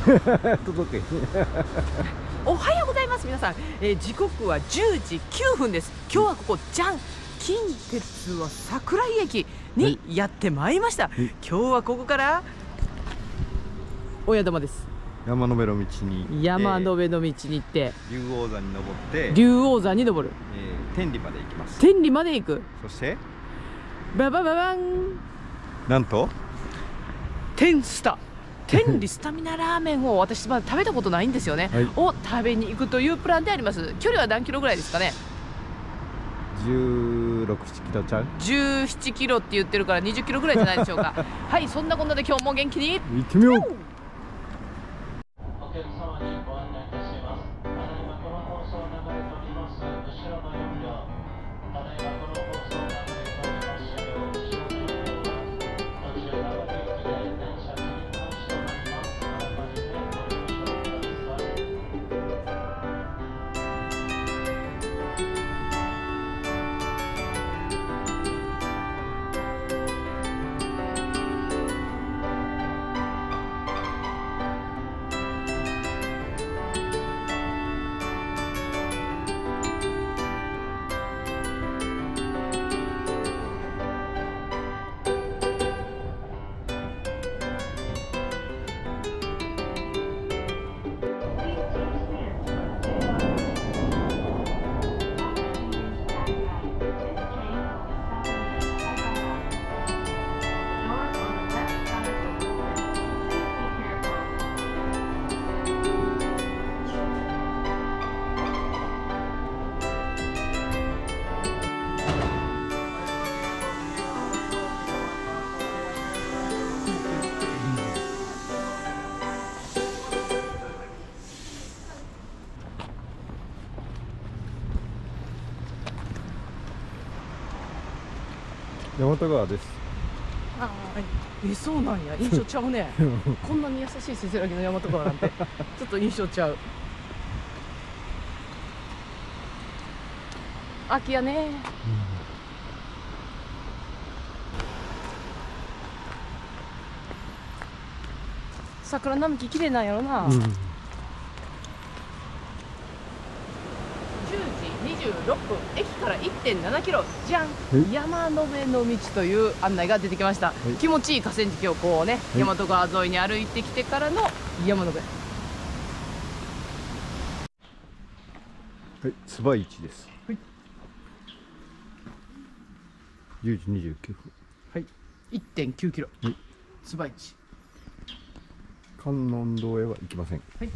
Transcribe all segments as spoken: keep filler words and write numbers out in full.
届け。 おはようございます皆さん、えー、時刻はじゅうじきゅうふんです。今日はここじゃん、近鉄は桜井駅にやってまいりました。今日はここから親玉です。 山の上の道に山の上の道に行って竜王山に登って竜王山に登る、 えー、天理まで行きます。 天理まで行く。 そしてババババン、 なんと天スタ天理スタミナラーメンを私まだ食べたことないんですよね、はい、を食べに行くというプランであります。距離は何キロぐらいですかね。 じゅうろく、ななキロちゃう。 じゅうななキロって言ってるからにじゅっキロぐらいじゃないでしょうか。はい、そんなこんなで今日も元気に行ってみよう。 お客様にご案内いたします。ただいまこの放送を流れております後ろのよんりょう、ただいまこの放送を流れております車両、後ろのよんりょうは途中長野駅で電車切り返しとなります。あらかじめご了承ください。 大和川です。 ああ、え、そうなんや。印象ちゃうね。こんなに優しいせせらぎの大和川なんてちょっと印象ちゃう。秋やね、うん、桜並木綺麗なんやろな、うん、じゅうじにじゅうろっぷん、駅から いってんななキロ、じゃん、山の上の道という案内が出てきました。気持ちいい河川敷をこうね、大和川沿いに歩いてきてからの山の上。 はい、つばいちです。はい、じゅうじにじゅうきゅうふん。 はい、いってんきゅうキロ。はい、つばいち。 観音堂へは行きません。はい。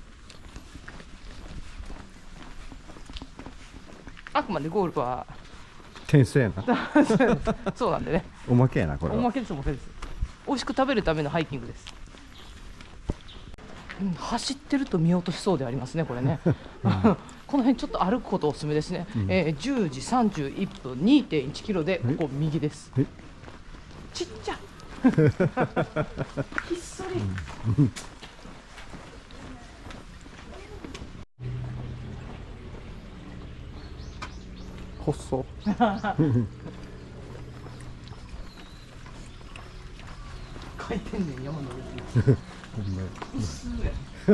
あくまでゴールは転生やな。 そうなんでね。 おまけやな、これは。 おまけです、おまけです。美味しく食べるためのハイキングです。うん、走ってると見落としそうでありますね、これね。うん、この辺ちょっと歩くことおすすめですね。うん、えー、じゅうじさんじゅういっぷん、にてんいちキロでここ右です。ちっちゃ。ひっそり。うん、 細。 回転ねん山の上。薄い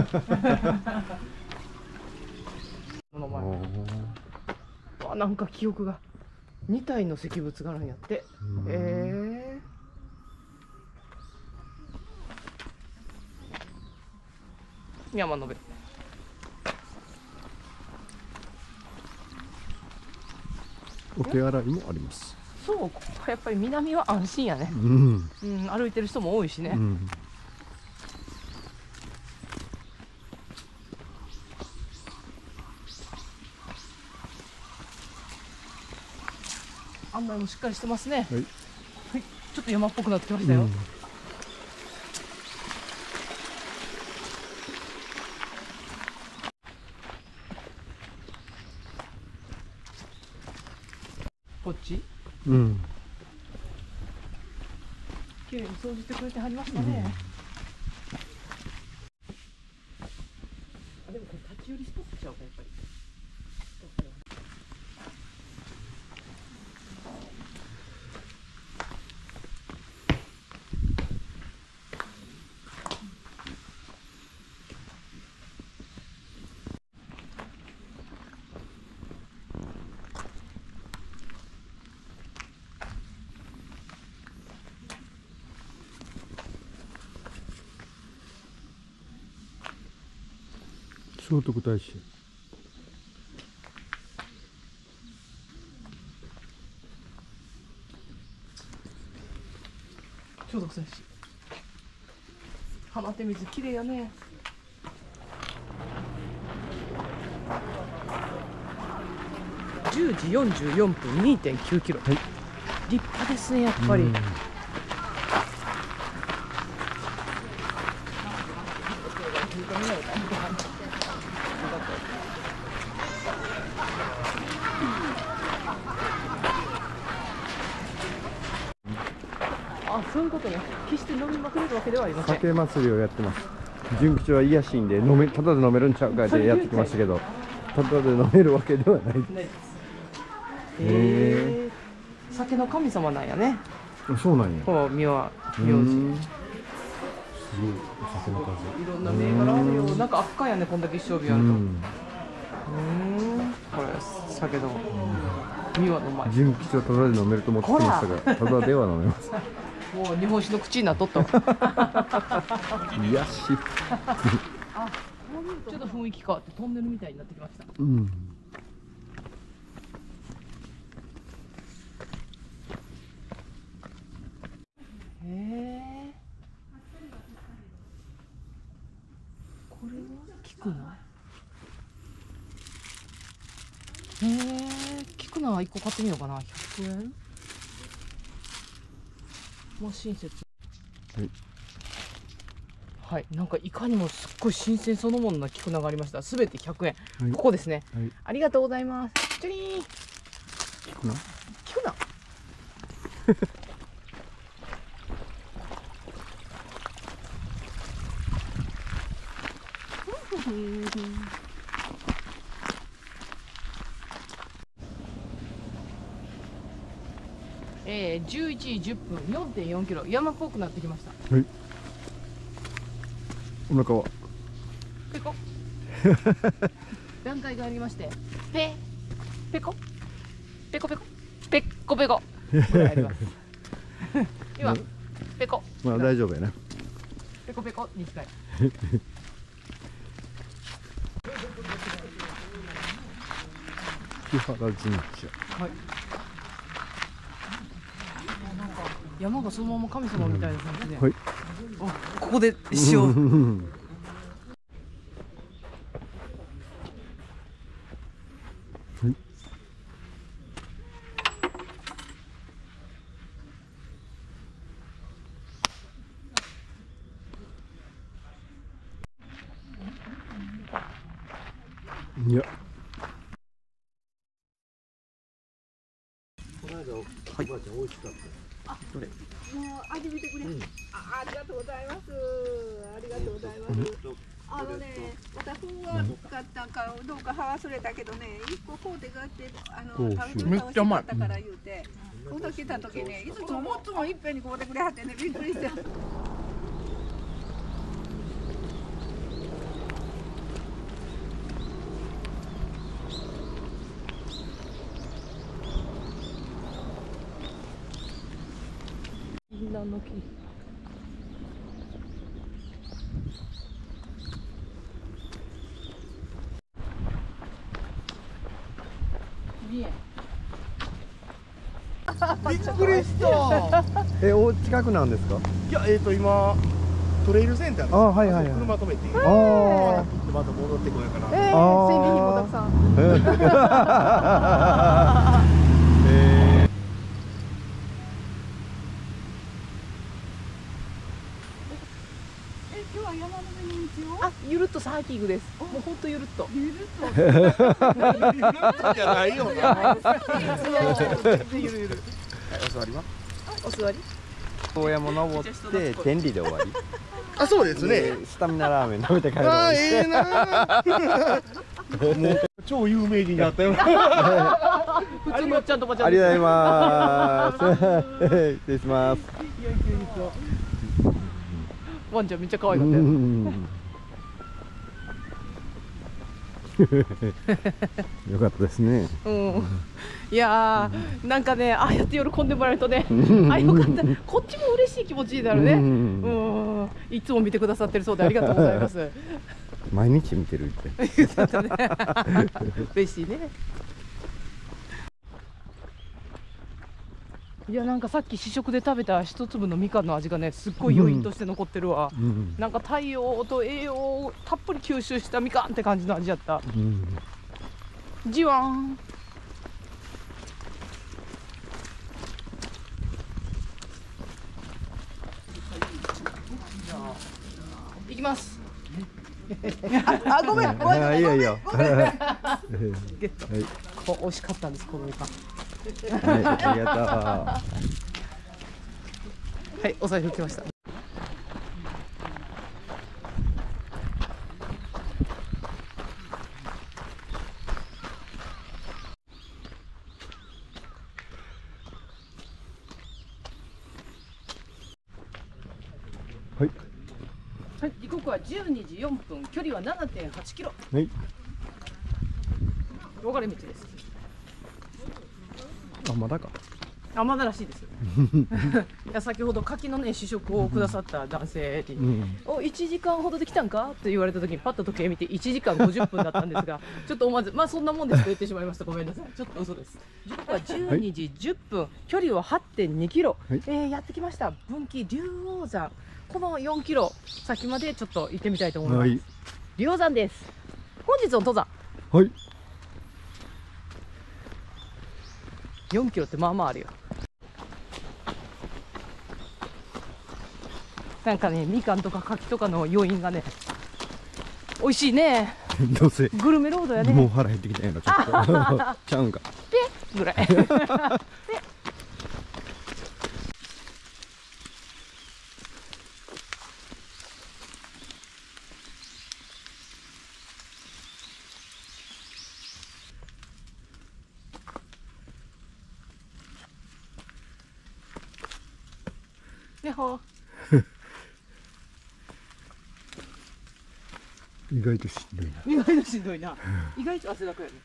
やん。あ、なんか記憶がに体の石仏があるんやって。えー、山の上。 お手洗いもあります。 そう、ここはやっぱり南は安心やね。うん、うん、歩いてる人も多いしね。うん、案内もしっかりしてますね。はい、はい、ちょっと山っぽくなってきましたよ。うん、こっち。うん。綺麗に掃除してくれてはりましたね。うん、でもこれ立ち寄りスポットちゃうかやっぱり。 聖徳太子。 聖徳太子。浜手水綺麗よね。じゅうじよんじゅうよんぷん にてんきゅうキロ、はい、立派ですねやっぱり。あ、そういうことね。決して飲みまくれるわけではありません。 酒祭りをやってます。純吉は癒しいんで飲め、ただで飲めるんちゃうかでやってきましたけど、ただで飲めるわけではないです。 へえ。酒の神様なんやね。 そうなんや。 この名は名字。すごいお酒の数。 いろんな銘柄あるよ。なんか赤やね、こんだけ一生日あると。うん。これ酒の身はうまい。 純吉はただで飲めると思ってましたが、ただでは飲めます。 もう日本酒の口になっとった。 癒し。 あ、ちょっと雰囲気変わってトンネルみたいになってきました。 うん。 へえ。これは効くな。へえ、効くな。一個買ってみようかな。ひゃくえん。もう親切。はい。はい、なんかいかにもすっごい新鮮そのものな菊菜がありました。すべてひゃくえん、はい、ここですね、はい、ありがとうございます。チュリーン。 菊菜。 菊菜。えー、じゅういちじじゅっぷん よんてんよんキロ、山っぽくなってきました。はい。 お腹はペコ段階がありまして、ペペコペコペコペッコペコぐらいあります。今ペコ、 まあ大丈夫やな。 ペコペコに近い。 木原神社。はい。 山がそのまま神様みたいな感じで、はい、あ、ここで塩いや、この間おばあちゃん美味しかった。どれ？もう味見てくれ。うん、あ、ありがとうございます。ありがとうございます。あのね、私は使ったかどうか忘れたけどね、一個こうでがってあのめっちゃうまい。 だから言うて、この来た時ね、いつももっつもいっぺんにこうでくれはってね、びっくりして。 の木。 びっくりした。 え、お近くなんですか？ いや、えっと今トレイルセンターです。 あ、はいはいはい。 車止めて。 ああ。 また戻ってこようかな。 えー、戦利品もたくさん。 えー今日は山の上に道を。 あ、ゆるっとサーキングです。もう本当ゆるっと。 ゆるっと。ゆるっとじゃないよ。 ゆるゆる。 お座りは？ お座り？ 大山登って天理で終わり。 あ、そうですね。 スタミナラーメン食べて帰る。 あ、ええな。もう超有名人になったよ。 普通のおっちゃんとおばちゃん。 ありがとうございます。失礼します。 ワンちゃんめっちゃ可愛かったよ。 よかったですね。 うん。いやー、なんかね、ああやって喜んでもらえるとね、あ、よかった。こっちも嬉しい気持ちになるね。うん。いつも見てくださってるそうでありがとうございます。 毎日見てるって。 嬉しいね。いや、なんかさっき試食で食べた一粒のみかんの味がね、すっごい余韻として残ってるわ。 うん、 なんか太陽と栄養をたっぷり吸収したみかんって感じの味やった。 うん、 じわーん。いきます。あ、ごめん、ごめん、 あ、いいよいいよ。 ゲット。こ美味しかったんです、このみかん。 はい、ありがとう。 はい、お財布来ました。 はい。 はい、時刻はじゅうにじよんぷん、距離は ななてんはちキロ。 はい。 分かれ道です。 あ、まだか。 あ、まだらしいです。いや、先ほど柿のね試食をくださった男性に、うん、おいちじかんほどで来たんかって言われた時にパッと時計見ていちじかんごじゅっぷんだったんですが、ちょっと思わずまあそんなもんですと言ってしまいました。ごめんなさい。ちょっと嘘です。時刻はじゅうにじじゅっぷん、はい、距離は はってんにキロ、はい、えー、やってきました。分岐竜王山、このよんキロ先までちょっと行ってみたいと思います。はい、竜王山です。本日の登山。 はい。 よんキロってまあまああるよ。なんかね、みかんとか柿とかの余韻がね、美味しいね。 どうせグルメロードやね。 もう腹減ってきたんやろ、ちょっと。ちゃうんか。 ペぐらい。ペ。ねほ。 意外としんどいな。 意外としんどいな。意外と汗だくやね。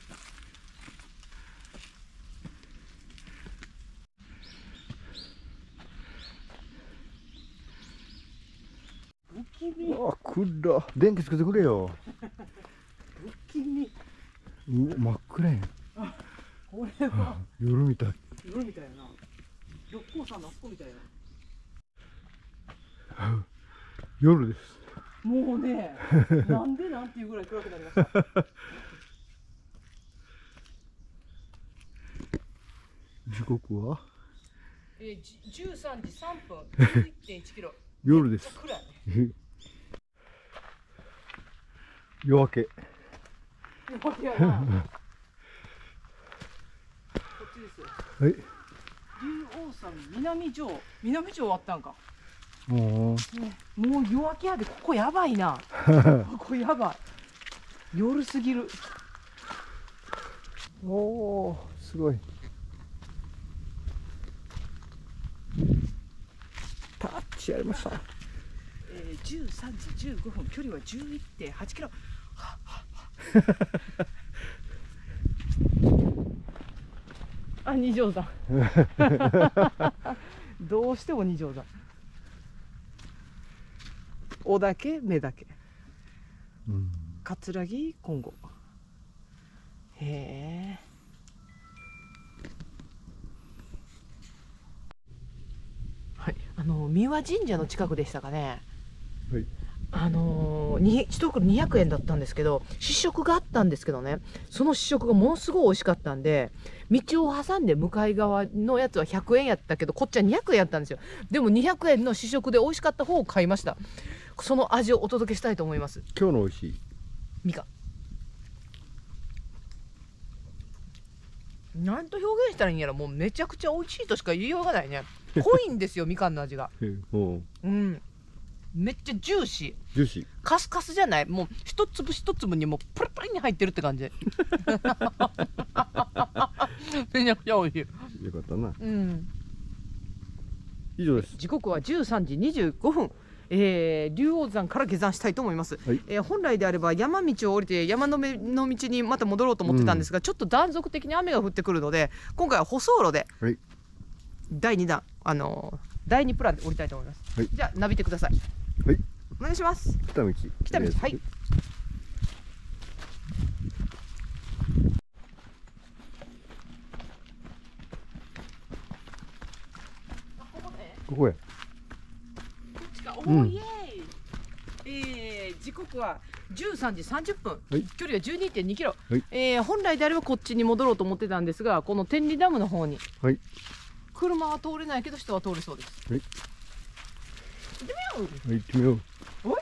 不気味。 あ、くら。電気つけてくれよ。 不気味。 うわ、真っ暗やん。 あ、これは。 夜みたい。 夜みたいやな。六甲山のあそこみたいな。 夜です。 もうね、なんでなんていうぐらい暗くなりました。 時刻は？ えー、じゅうさんじさんぷん、じゅういってんいちキロ。 夜です。 暗い。 夜明け。 夜明けやな。こっちですよ。 はい。 竜王山南城、南城終わったんか。 もうもう夜明けやで、ここやばいな。ここやばい。夜すぎる。 おお、すごい。タッチやりました。 えー、じゅうさんじじゅうごふん、距離は じゅういってんはちキロ。あ、二条山。どうしても二条山。おだけ目だけ、うん、葛城今後。へえ。はい、あの三輪神社の近くでしたかね。 はい、 あのー、一袋にひゃくえんだったんですけど、試食があったんですけどね、その試食がものすごい美味しかったんで、道を挟んで向かい側のやつはひゃくえんやったけど、こっちはにひゃくえんやったんですよ。でもにひゃくえんの試食で美味しかった方を買いました。その味をお届けしたいと思います。 今日の美味しいみかん、なんと表現したらいいんやろ。もうめちゃくちゃ美味しいとしか言いようがないね。濃いんですよみかんの味が。うん、めっちゃジューシー。 ジューシー。 カスカスじゃない。もう一粒一粒にもうプリプリに入ってるって感じ。めちゃくちゃ美味しい。 よかったな。 うん。 以上です。 時刻はじゅうさんじにじゅうごふん。えー、竜王山から下山したいと思います。はい、えー、本来であれば山道を降りて山の上の道にまた戻ろうと思ってたんですが、うん、ちょっと断続的に雨が降ってくるので、今回は舗装路でだいにだん、あのー、だいにプランで降りたいと思います。はい、じゃあナビてください。 はい、 お願いします。 来た道。 来た道、はい。 ここや。 こっちか。おうんー、イエーイ。えー、時刻はじゅうさんじさんじゅっぷん、 はい距離は じゅうにてんにキロ、 はいえー本来であればこっちに戻ろうと思ってたんですが、この天理ダムの方にはい。 車は通れないけど人は通れそうです。 はい行ってみよう。 はい、行ってみよう。 おい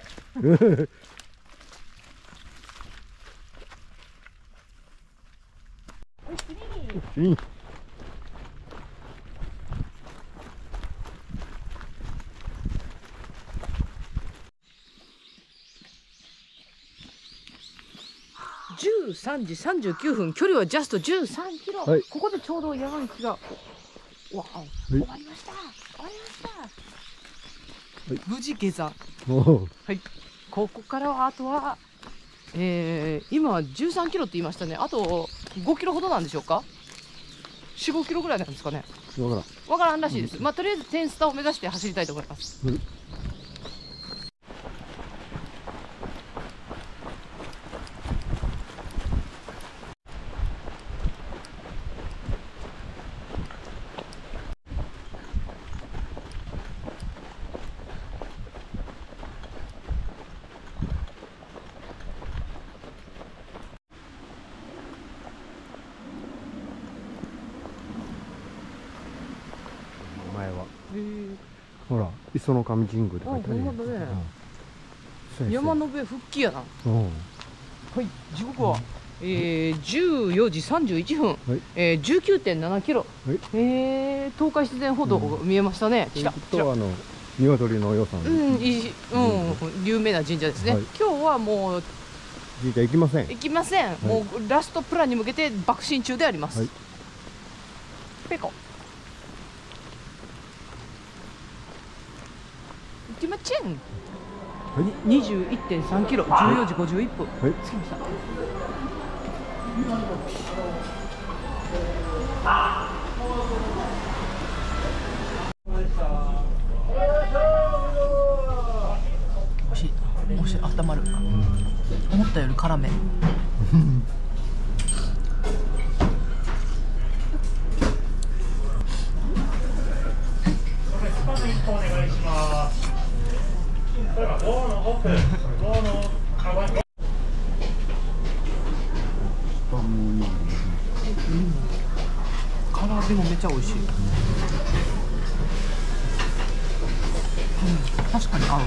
いい。 じゅうさんじさんじゅうきゅうふん、距離はジャストじゅうさんキロ、 はいここでちょうど山道がわお終わりました終わりました、 はい無事下山。 おお。 はい、ここからはあとは、えー、今はじゅうさんキロって言いましたね。あとごキロほどなんでしょうか。よん、ごキロぐらいなんですかね。 わからん。 わからんらしいです。まあとりあえず点スタを目指して走りたいと思います。 はい前は。 へーほら、磯の神神宮って書いてあるやん。 あほんまだねうんそうや山の上復帰やな。 そうやうん。 はい、時刻は、えー、じゅうよじさんじゅういちふん、 はいえー、じゅうきゅうてんななキロ、 はいえー、東海自然歩道が見えましたね。ちらちらとあの鶏の予算。 うん、いいうん、有名な神社ですね。 はい今日はもう神社行きません。 行きません。もうラストプランに向けて爆心中であります。 はいペコ。行きまちん。 はいにじゅういってんさんキロ、じゅうよじごじゅういっぷん。 はい。 着きました。おいしい。おいしい。温まる。思ったより辛め。 お願いします。ドアの奥、ドアの側に。 唐揚げもめっちゃ美味しい。うん、確かに合う。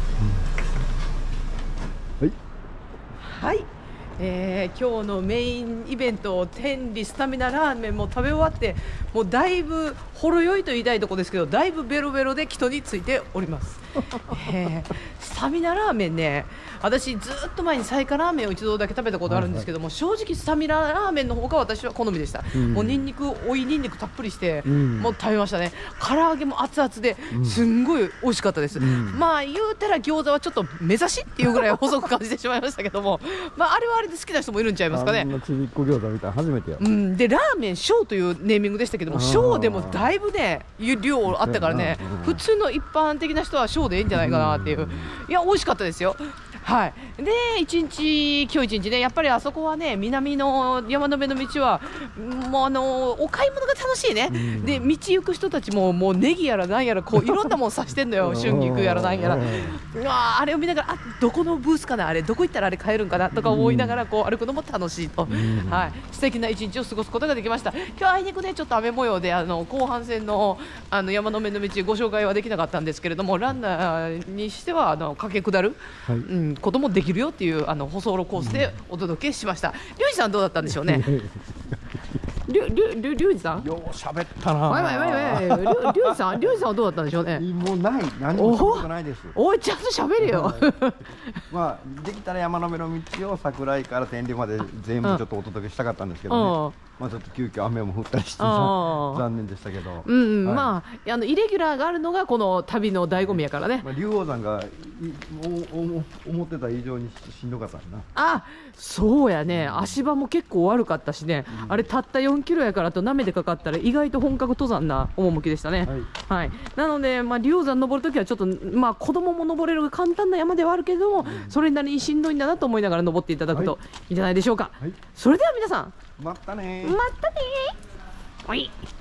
はい。 はい、えー、今日のメインイベント天理スタミナラーメンも食べ終わって、もうだいぶほろ酔いと言いたいところですけど、だいぶベロベロで人についております、えー、スタミナラーメンね、私ずっと前にサイカラーメンを一度だけ食べたことあるんですけども、正直スタミナラーメンの方が私は好みでした、 うんもうニンニク追いニンニクたっぷりして、 うんもう食べましたね。唐揚げも熱々ですんごい美味しかったです、 んまあ言うたら餃子はちょっと目指しっていうぐらい細く感じてしまいましたけどもまああれはあれで好きな人もいるんちゃいますかね。 あんなちびっこ餃子みたいな初めてや。 うん、でラーメン小というネーミングでしたけども、 あー小でもだいぶね量あったからね、 うん普通の一般的な人は小でいいんじゃないかなっていう、いや美味しかったですよ。はい、で一日今日一日ね、やっぱりあそこはね、南の山の辺の道はもうあのお買い物が楽しいね、 うんで道行く人たちももうネギやらなんやらこういろんなもん刺してんのよ春菊やらなんやら、うわあれを見ながら、あどこのブースかな、あれどこ行ったらあれ買えるんかなとか思いながらこう歩くのも楽しいと、 んはい、素敵な一日を過ごすことができました。今日あいにくねちょっと雨模様であの後半戦のあの山の目の道ご紹介はできなかったんですけれども、ランナーにしてはあの駆け下る、 はいうん、こともできるよっていうあの舗装路コースでお届けしました。リュウジさんどうだったんでしょうね。リュリュリュリュウジさん。 よう喋ったな。 わいわいわいわい。リュリュウジさんリュウジさんはどうだったんでしょうね。 もうない。何もしたことないです。 おいちゃんと喋れよ。 まあできたら山の辺の道を桜井から天理まで全部ちょっとお届けしたかったんですけどね。まあちょっと急遽雨も降ったりしてさあー残念でしたけど。 うんうん、 はいまああのイレギュラーがあるのがこの旅の醍醐味やからね。 まあ竜王山がいおお思ってた以上にしんどかったしな。 あそうやね、足場も結構悪かったしね、あれたったよんキロやからとなめてかかったら意外と本格登山な趣でしたね。はい、なので、まあ、竜王山登るときはちょっと、まあ、子供も登れる簡単な山ではあるけれども、それなりにしんどいんだなと思いながら登っていただくといいんじゃないでしょうか。 はいそれでは皆さんまたねー。 またねー。はい